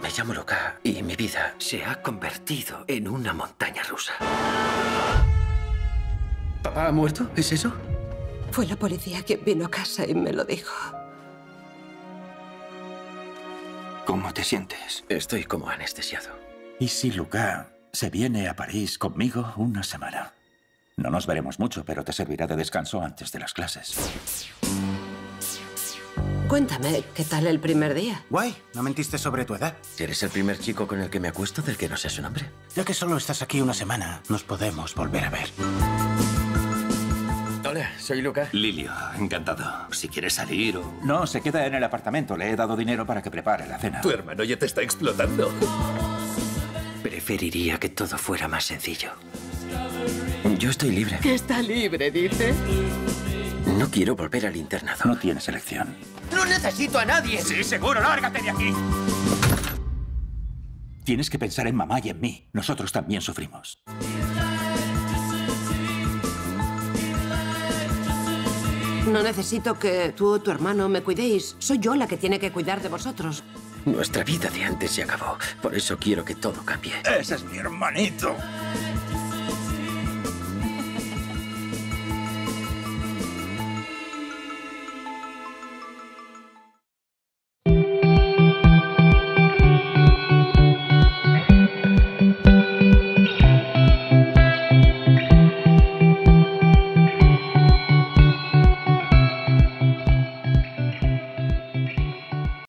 Me llamo Luca y mi vida se ha convertido en una montaña rusa. ¿Papá ha muerto? ¿Es eso? Fue la policía quien vino a casa y me lo dijo. ¿Cómo te sientes? Estoy como anestesiado. ¿Y si Luca se viene a París conmigo una semana? No nos veremos mucho, pero te servirá de descanso antes de las clases. Cuéntame, ¿qué tal el primer día? Guay, ¿no mentiste sobre tu edad? ¿Eres el primer chico con el que me acuesto del que no sé su nombre? Ya que solo estás aquí una semana, nos podemos volver a ver. Hola, soy Luca. Lilio, encantado. Si quieres salir o... No, se queda en el apartamento. Le he dado dinero para que prepare la cena. Tu hermano ya te está explotando. Preferiría que todo fuera más sencillo. Yo estoy libre. Que está libre, dice. No quiero volver al internado. No tienes elección. ¡No necesito a nadie! Sí, seguro, lárgate de aquí. Tienes que pensar en mamá y en mí. Nosotros también sufrimos. No necesito que tú o tu hermano me cuidéis. Soy yo la que tiene que cuidar de vosotros. Nuestra vida de antes se acabó. Por eso quiero que todo cambie. Ese es mi hermanito.